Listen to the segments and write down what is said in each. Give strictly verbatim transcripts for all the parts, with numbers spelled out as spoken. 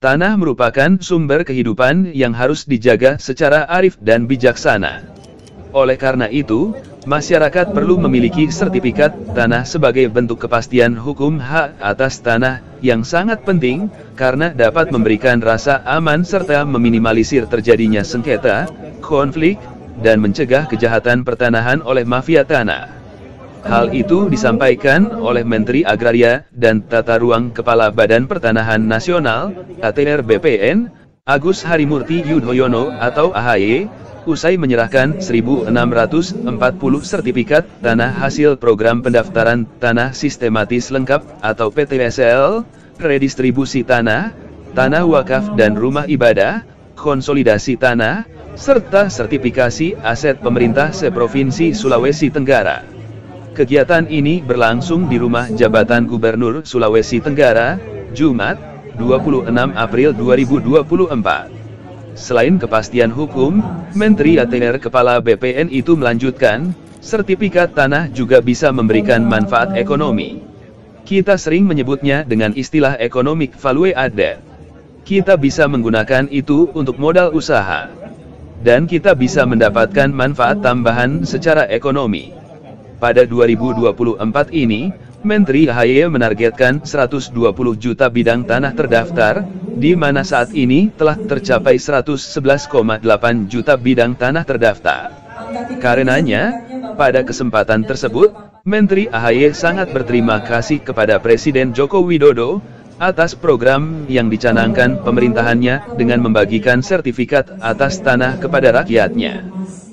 Tanah merupakan sumber kehidupan yang harus dijaga secara arif dan bijaksana. Oleh karena itu, masyarakat perlu memiliki sertifikat tanah sebagai bentuk kepastian hukum hak atas tanah yang sangat penting, karena dapat memberikan rasa aman serta meminimalisir terjadinya sengketa, konflik, dan mencegah kejahatan pertanahan oleh mafia tanah. Hal itu disampaikan oleh Menteri Agraria dan Tata Ruang Kepala Badan Pertanahan Nasional, A T R B P N, Agus Harimurti Yudhoyono atau A H Y, usai menyerahkan seribu enam ratus empat puluh sertifikat tanah hasil program pendaftaran tanah sistematis lengkap atau P T S L, redistribusi tanah, tanah wakaf dan rumah ibadah, konsolidasi tanah, serta sertifikasi aset pemerintah seprovinsi Sulawesi Tenggara. Kegiatan ini berlangsung di Rumah Jabatan Gubernur Sulawesi Tenggara, Jumat, dua puluh enam April dua ribu dua puluh empat. Selain kepastian hukum, Menteri A T R Kepala B P N itu melanjutkan, sertifikat tanah juga bisa memberikan manfaat ekonomi. Kita sering menyebutnya dengan istilah economic value added. Kita bisa menggunakan itu untuk modal usaha. Dan kita bisa mendapatkan manfaat tambahan secara ekonomi. Pada dua ribu dua puluh empat ini, Menteri A H Y menargetkan seratus dua puluh juta bidang tanah terdaftar, di mana saat ini telah tercapai seratus sebelas koma delapan juta bidang tanah terdaftar. Karenanya, pada kesempatan tersebut, Menteri A H Y sangat berterima kasih kepada Presiden Joko Widodo atas program yang dicanangkan pemerintahannya dengan membagikan sertifikat atas tanah kepada rakyatnya.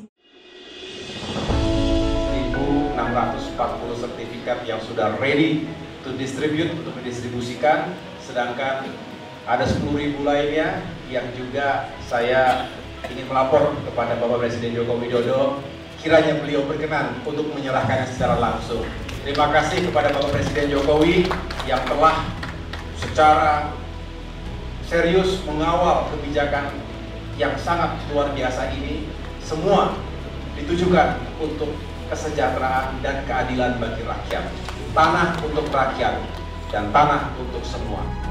enam ratus empat puluh sertifikat yang sudah ready to distribute, untuk didistribusikan, sedangkan ada sepuluh ribu lainnya yang juga saya ingin melapor kepada Bapak Presiden Joko Widodo, kiranya beliau berkenan untuk menyerahkannya secara langsung. Terima kasih kepada Bapak Presiden Jokowi yang telah secara serius mengawal kebijakan yang sangat luar biasa ini. Semua ditujukan untuk kesejahteraan dan keadilan bagi rakyat, tanah untuk rakyat, dan tanah untuk semua.